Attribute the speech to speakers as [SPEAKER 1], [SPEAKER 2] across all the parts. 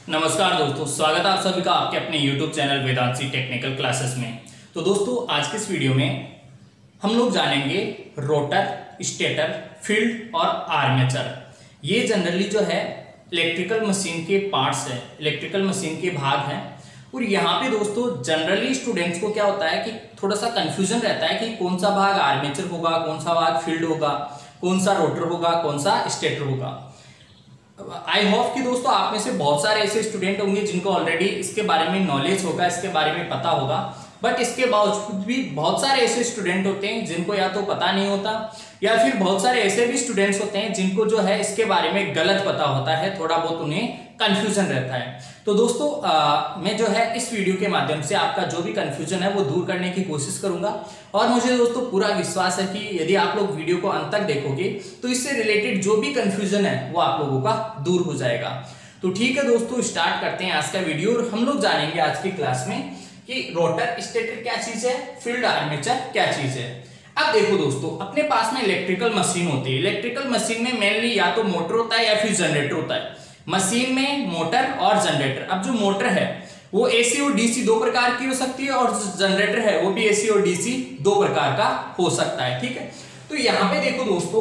[SPEAKER 1] नमस्कार दोस्तों, स्वागत है आप सभी का आपके अपने YouTube channel Vedanshi technical classes में। तो दोस्तों आज के इस वीडियो में हम लोग जानेंगे रोटर, स्टेटर, फील्ड और आर्मेचर। ये जनरली जो है इलेक्ट्रिकल मशीन के पार्ट्स है, इलेक्ट्रिकल मशीन के भाग हैं। और यहाँ पे दोस्तों जनरली स्टूडेंट्स को क्या होता है कि थोड़ा सा कंफ्यूजन रहता है कि कौन सा भाग आर्मेचर होगा, कौन सा भाग फील्ड होगा, कौन सा रोटर होगा, कौन सा स्टेटर होगा। आई होप कि दोस्तों आप में से बहुत सारे ऐसे स्टूडेंट होंगे जिनको ऑलरेडी इसके बारे में नॉलेज होगा, इसके बारे में पता होगा। बट इसके बावजूद भी बहुत सारे ऐसे स्टूडेंट होते हैं जिनको या तो पता नहीं होता या फिर बहुत सारे ऐसे भी स्टूडेंट्स होते हैं जिनको जो है इसके बारे में गलत पता होता है, थोड़ा बहुत उन्हें कंफ्यूजन रहता है। तो दोस्तों मैं जो है इस वीडियो के माध्यम से आपका जो भी कंफ्यूजन है वो दूर करने की कोशिश करूंगा। और मुझे दोस्तों पूरा विश्वास है कि यदि आप लोग वीडियो को अंत तक देखोगे तो इससे रिलेटेड जो भी कंफ्यूजन है वो आप लोगों का दूर हो जाएगा। तो ठीक है दोस्तों, स्टार्ट करते हैं आज का वीडियो। और हम लोग जानेंगे आज की क्लास में कि रोटर, स्टेटर क्या चीज है, फील्ड, आर्मेचर क्या चीज है। अब देखो दोस्तों, अपने पास में इलेक्ट्रिकल मशीन होती है। इलेक्ट्रिकल मशीन में मेनली या तो मोटर होता है या फिर जनरेटर होता है। मशीन में मोटर और जनरेटर। अब जो मोटर है वो एसी और डीसी दो प्रकार की हो सकती है और जनरेटर है वो भी एसी और डीसी दो प्रकार का हो सकता है। ठीक है, तो यहां पे देखो दोस्तों,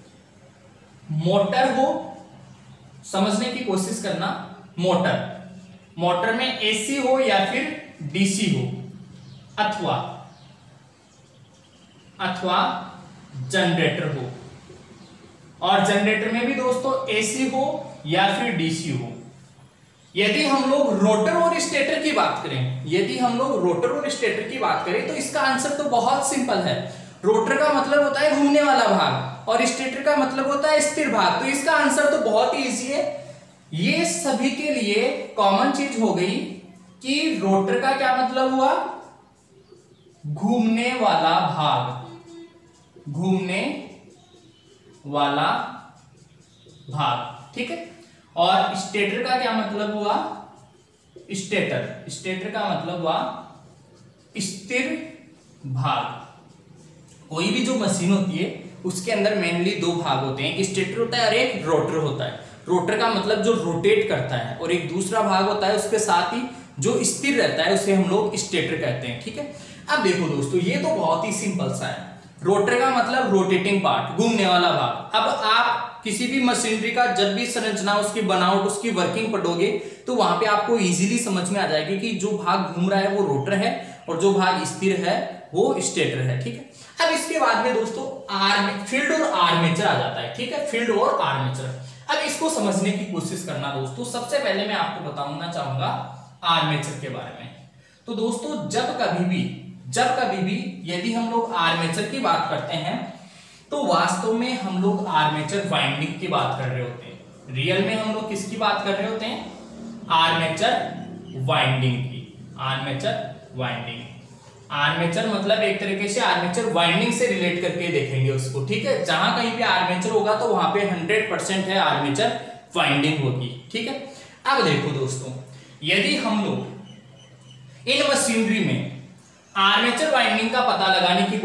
[SPEAKER 1] मोटर हो, समझने की कोशिश करना। मोटर में एसी हो या फिर डीसी हो, अथवा जनरेटर हो। और जनरेटर में भी दोस्तों एसी हो या फिर डीसी हो। यदि हम लोग रोटर और स्टेटर की बात करें, तो इसका आंसर तो बहुत सिंपल है। रोटर का मतलब होता है घूमने वाला भाग और स्टेटर का मतलब होता है स्थिर भाग। तो इसका आंसर तो बहुत ही इजी है। ये सभी के लिए कॉमन चीज हो गई कि रोटर का क्या मतलब हुआ, घूमने वाला भाग, ठीक है। और स्टेटर का क्या मतलब हुआ, स्टेटर का मतलब हुआ स्थिर भाग। कोई भी जो मशीन होती है उसके अंदर मेनली दो भाग होते हैं, एक स्टेटर होता है और एक रोटर होता है। रोटर का मतलब जो रोटेट करता है और एक दूसरा भाग होता है उसके साथ ही जो स्थिर रहता है उसे हम लोग स्टेटर कहते हैं। ठीक है, अब देखो दोस्तों, ये तो बहुत ही सिंपल सा है। रोटर का मतलब रोटेटिंग पार्ट, घूमने वाला भाग। अब आप किसी भी मशीनरी का जब भी संरचना, उसकी बनावट, उसकी वर्किंग पढ़ोगे तो वहां पे आपको इजीली समझ में आ जाएगी कि जो भाग घूम रहा है वो रोटर है और जो भाग स्थिर है वो स्टेटर है। ठीक है, अब इसके बाद में दोस्तों फील्ड और आर्मेचर आ जाता है। ठीक है, फील्ड और आर्मेचर। अब इसको समझने की कोशिश करना दोस्तों। सबसे पहले मैं आपको बताना चाहूंगा आर्मेचर के बारे में। तो दोस्तों जब कभी भी यदि हम लोग आर्मेचर की बात करते हैं तो वास्तव में हम लोग आर्मेचर वाइंडिंग की बात कर रहे होते हैं। रियल में हम लोग किसकी बात कर रहे होते हैं, आर्मेचर वाइंडिंग की। आर्मेचर मतलब एक तरीके से आर्मेचर वाइंडिंग से रिलेट करके देखेंगे उसको। ठीक है, जहां कहीं पे आर्मेचर होगा तो वहां पे 100% है आर्मेचर वाइंडिंग होगी। ठीक है, अब देखो दोस्तों, यदि हम लोग इन मशीनरी में आर्मेचर वाइंडिंग का पता लगाने की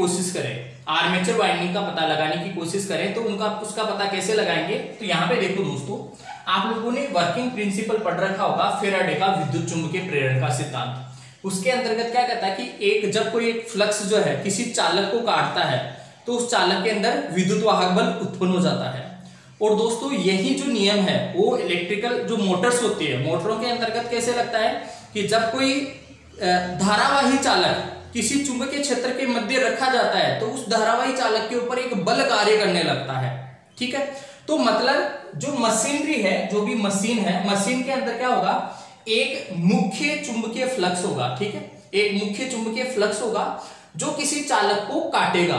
[SPEAKER 1] कोशिश करें तो उसका पता कैसे लगाएंगे। तो यहां पे देखो दोस्तों, आप लोगों ने वर्किंग प्रिंसिपल पढ़ रखा होगा, फेराडे का विद्युत चुंबकीय प्रेरण का सिद्धांत। उसके अंतर्गत क्या कहता है कि जब कोई एक फ्लक्स जो है किसी चालक को काटता है तो उस चालक के अंदर विद्युत वाहक बल उत्पन्न हो जाता है। और दोस्तों यही जो नियम है वो इलेक्ट्रिकल जो मोटर्स होती है, मोटरों के अंतर्गत कैसे लगता है कि जब कोई धारावाही चालक किसी चुंबकीय क्षेत्र के मध्य रखा जाता है तो उस धारावाही चालक के ऊपर एक बल कार्य करने लगता है। ठीक है, तो मतलब जो मशीनरी है, जो भी मशीन है, मशीन के अंदर क्या होगा, एक मुख्य चुंबकीय फ्लक्स होगा। ठीक है, एक मुख्य चुंबकीय फ्लक्स होगा जो किसी चालक को काटेगा,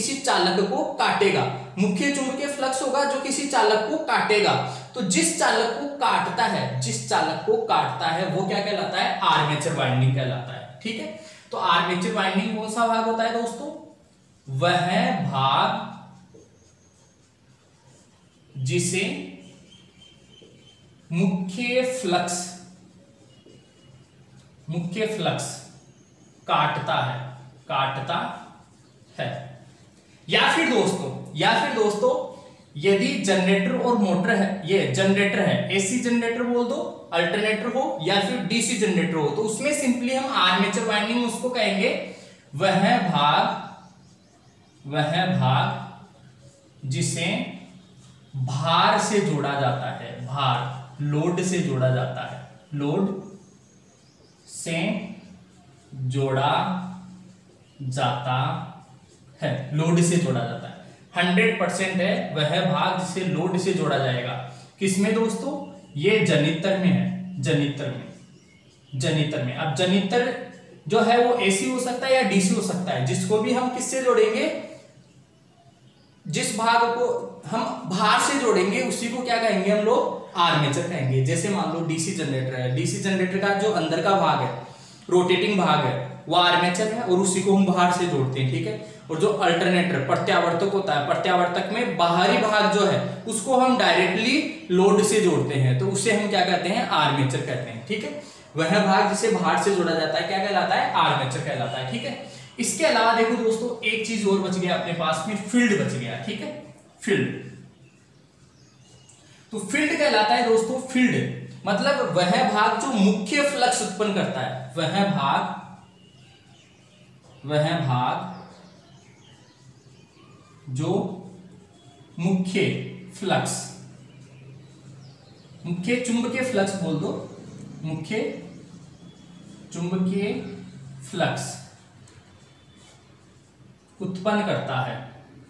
[SPEAKER 1] मुख्य चुंबकीय फ्लक्स होगा जो किसी चालक को काटेगा। तो जिस चालक को काटता है वो क्या कहलाता है, आर्मेचर वाइंडिंग कहलाता है। ठीक है, तो आर्मेचर वाइंडिंग कौन सा भाग होता है दोस्तों, वह भाग जिसे मुख्य फ्लक्स काटता है। या फिर दोस्तों यदि जनरेटर और मोटर है, ये जनरेटर है, एसी जनरेटर बोल दो, अल्टरनेटर हो या फिर डीसी जनरेटर हो, तो उसमें सिंपली हम आर्मेचर वाइंडिंग उसको कहेंगे वह भाग जिसे भार से जोड़ा जाता है, भार लोड से जोड़ा जाता है, लोड से जोड़ा जाता है, लोड से जोड़ा जाता है, 100% है वह भाग जिसे लोड से जोड़ा जाएगा। किसमें दोस्तों? ये जनित्र में है, जनित्र में। अब जनित्र जो है वो एसी हो सकता है या डीसी हो सकता है, जिसको भी हम किससे जोड़ेंगे, जिस भाग को हम भार से जोड़ेंगे उसी को क्या कहेंगे हम लोग? आर्मेचर कहेंगे। जैसे मान लो डीसी जनरेटर है, डीसी जनरेटर का जो अंदर का भाग है, रोटेटिंग भाग है, वो आर्मेचर है और उसी को हम बाहर से जोड़ते हैं, ठीक है। और जो अल्टरनेटर प्रत्यावर्तक होता है, प्रत्यावर्तक में बाहरी भाग जो है उसको हम डायरेक्टली लोड से जोड़ते हैं, तो उसे हम क्या कहते हैं? आर्मेचर कहते हैं, ठीक है। वह भाग जिसे बाहर से जोड़ा जाता है क्या कहलाता है? आर्मेचर कहलाता है, ठीक है। इसके अलावा देखो दोस्तों एक चीज और बच गया अपने पास में, फील्ड बच गया, ठीक है, फील्ड। तो फील्ड कहलाता है दोस्तों, फील्ड मतलब वह भाग जो मुख्य फ्लक्स उत्पन्न करता है, वह भाग जो मुख्य फ्लक्स, मुख्य चुंबकीय फ्लक्स बोल दो, मुख्य चुंबकीय फ्लक्स उत्पन्न करता है,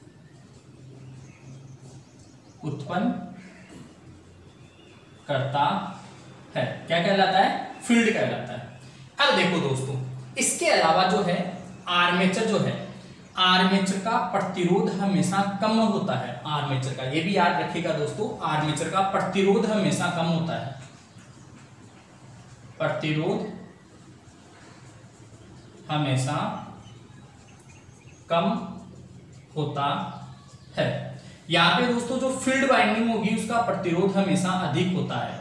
[SPEAKER 1] क्या कहलाता है? फील्ड कहलाता है। अब देखो दोस्तों इसके अलावा जो है आर्मेचर जो है, आर्मेचर का प्रतिरोध हमेशा कम होता है, आर्मेचर का, ये भी याद रखिएगा दोस्तों, आर्मेचर का प्रतिरोध हमेशा कम होता है, प्रतिरोध हमेशा कम होता है। यहां पे दोस्तों जो फील्ड वाइंडिंग होगी उसका प्रतिरोध हमेशा अधिक होता है,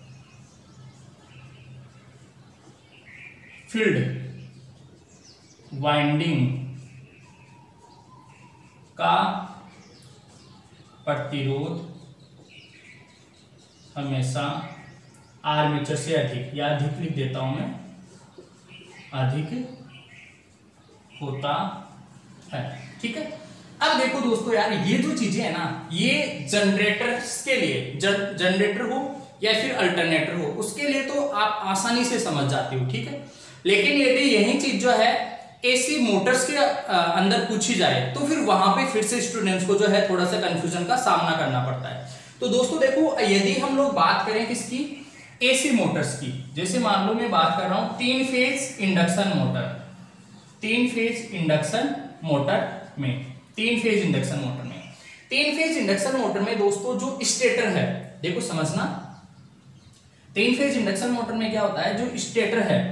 [SPEAKER 1] फील्ड वाइंडिंग का प्रतिरोध हमेशा आर्मेचर से अधिक, या अधिक लिख देता हूं मैं, अधिक होता है, ठीक है। अब देखो दोस्तों यार ये जो चीजें है ना, ये जनरेटर्स के लिए, जनरेटर हो या फिर अल्टरनेटर हो, उसके लिए तो आप आसानी से समझ जाते हो, ठीक है। लेकिन यदि यही चीज जो है एसी मोटर्स के अंदर पूछी जाए तो फिर वहां पे फिर से स्टूडेंट्स को जो है थोड़ा सा कंफ्यूजन का सामना करना पड़ता है। तो दोस्तों देखो यदि हम लोग बात करें किसकी? एसी मोटर्स की। जैसे मान लो मैं बात कर रहा हूं 3 phase induction motor, 3 phase induction motor में, 3 फेज इंडक्शन मोटर में, 3 फेज इंडक्शन मोटर में दोस्तों जो स्टेटर है, देखो समझना, 3 फेज इंडक्शन मोटर में क्या होता है? जो स्टेटर है,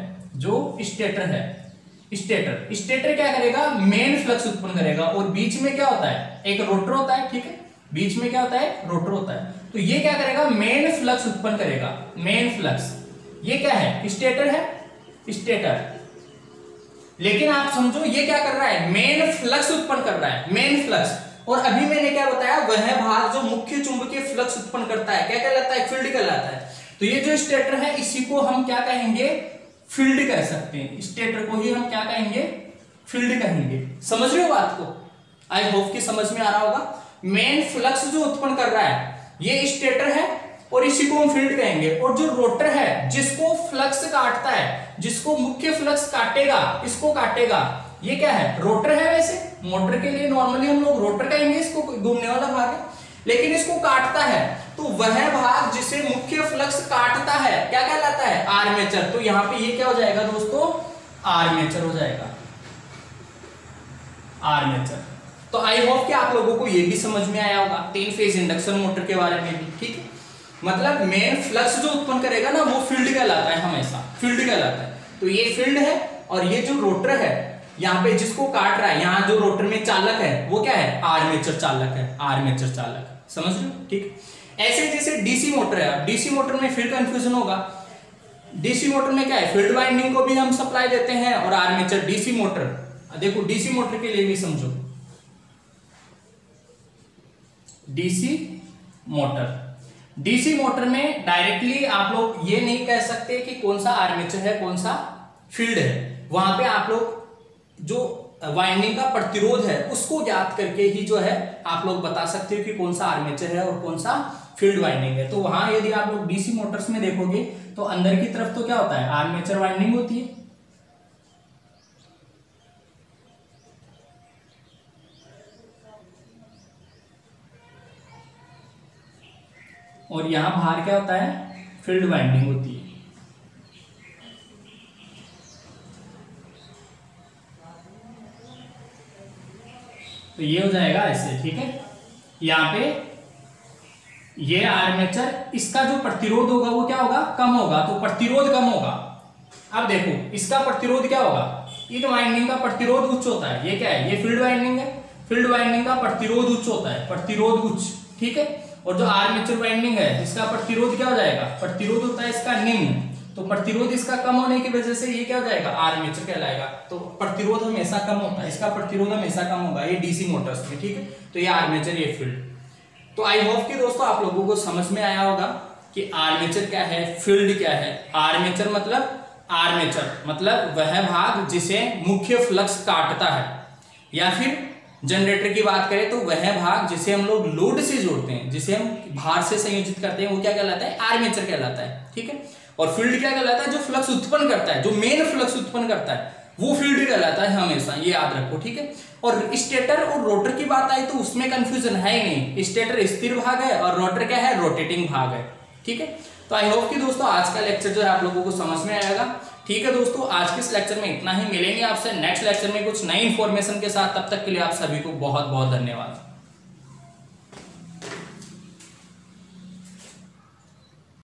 [SPEAKER 1] स्टेटर क्या करेगा? मेन फ्लक्स उत्पन्न करेगा, और बीच में क्या होता है? एक रोटर होता है, ठीक है, बीच में क्या होता है? रोटर होता है। तो ये क्या करेगा? मेन फ्लक्स उत्पन्न करेगा, मेन फ्लक्स। ये क्या है? स्टेटर है, स्टेटर। लेकिन आप समझो ये क्या कर रहा है? मेन फ्लक्स उत्पन्न कर रहा है, मेन फ्लक्स। और अभी मैंने क्या बताया? वह भाग जो मुख्य चुंबकीय फ्लक्स उत्पन्न करता है क्या कहलाता है? फील्ड कहलाता है। तो ये जो स्टेटर है इसी को हम क्या कहेंगे? फील्ड कह सकते हैं। स्टेटर को ही हम क्या कहेंगे? फील्ड कहेंगे। समझ रहे हो बात को? आई होप कि समझ में आ रहा होगा। मेन फ्लक्स जो उत्पन्न कर रहा है ये स्टेटर है और इसी को हम फील्ड कहेंगे। और जो रोटर है जिसको फ्लक्स काटता है, जिसको मुख्य फ्लक्स काटेगा, इसको काटेगा, ये क्या है? रोटर है। वैसे मोटर के लिए नॉर्मली हम लोग रोटर कहेंगे, इसको घूमने वाला भाग है, लेकिन इसको काटता है तो वह भाग जिसे मुख्य फ्लक्स काटता है क्या कहलाता है? आर्मेचर। तो यहां पे ये क्या हो जाएगा दोस्तों? आर्मेचर हो जाएगा, आर्मेचर। तो आई होप कि आप लोगों को ये भी समझ में आया होगा 3 फेज इंडक्शन मोटर के बारे में भी, ठीक है। मतलब मेन फ्लक्स जो उत्पन्न करेगा ना वो फील्ड कहलाता है, हमेशा फील्ड कहलाता है। तो ये फील्ड है और ये जो रोटर है यहाँ पे जिसको काट रहा है, यहाँ जो रोटर में चालक है वो क्या है? आर्मेचर चालक है, आर्मेचर चालक। समझ लो, ठीक। ऐसे जैसे डीसी मोटर है, डीसी मोटर में फिर कंफ्यूजन होगा। डीसी मोटर में क्या है? फील्ड वाइंडिंग को भी हम सप्लाई देते हैं और आर्मेचर। डीसी मोटर देखो, डीसी मोटर के लिए भी समझो, डीसी मोटर। डीसी मोटर में डायरेक्टली आप लोग ये नहीं कह सकते कि कौन सा आर्मेचर है कौन सा फील्ड है, वहां पे आप लोग जो वाइंडिंग का प्रतिरोध है उसको ज्ञात करके ही जो है आप लोग बता सकते हो कि कौन सा आर्मेचर है और कौन सा फील्ड वाइंडिंग है। तो वहां यदि आप लोग डीसी मोटर्स में देखोगे तो अंदर की तरफ तो क्या होता है, आर्मेचर वाइंडिंग होती है, और यहां बाहर क्या होता है, फील्ड वाइंडिंग होती है। तो ये हो जाएगा ऐसे, ठीक है। यहाँ पे ये आर्मेचर, इसका जो प्रतिरोध होगा वो क्या होगा, कम होगा, तो प्रतिरोध कम होगा। अब देखो इसका प्रतिरोध क्या होगा, इन वाइंडिंग का प्रतिरोध उच्च होता है। ये क्या है, ये फील्ड वाइंडिंग है, फील्ड वाइंडिंग का प्रतिरोध उच्च होता है, प्रतिरोध उच्च, ठीक है। और जो आर्मेचर वाइंडिंग है इसका प्रतिरोध क्या हो जाएगा, प्रतिरोध होता है इसका निम्न, तो प्रतिरोध इसका कम होने की वजह से ये क्या हो जाएगा, आर्मेचर कहलाएगा। तो प्रतिरोध हमेशा कम होता है, इसका प्रतिरोध हमेशा कम होगा, ये डीसी मोटर्स में, ठीक है। तो ये आर्मेचर, ये फील्ड। तो आई होप कि दोस्तों आप लोगों को समझ में आया होगा कि आर्मेचर क्या है, फील्ड क्या है। आर्मेचर मतलब वह भाग जिसे मुख्य फ्लक्स काटता है, या फिर जनरेटर की बात करें तो वह भाग जिसे हम लोग लोड से जोड़ते हैं, जिसे हम भार से संयोजित करते हैं, वो क्या कहलाता है, आर्मेचर कहलाता है, ठीक है। और फील्ड क्या कहलाता है, जो फ्लक्स उत्पन्न करता है, जो मेन फ्लक्स उत्पन्न करता है वो फील्ड कहलाता है हमेशा, ये याद रखो, ठीक है। और स्टेटर और रोटर की बात आई तो उसमें कंफ्यूजन है ही नहीं, स्टेटर स्थिर भाग है और रोटर क्या है, रोटेटिंग भाग है, ठीक है। तो आई होप कि दोस्तों आज का लेक्चर जो है आप लोगों को समझ में आएगा, ठीक है दोस्तों। आज के इस लेक्चर में इतना ही, मिलेंगे आपसे नेक्स्ट लेक्चर में कुछ नई इंफॉर्मेशन के साथ, तब तक के लिए आप सभी को बहुत बहुत धन्यवाद।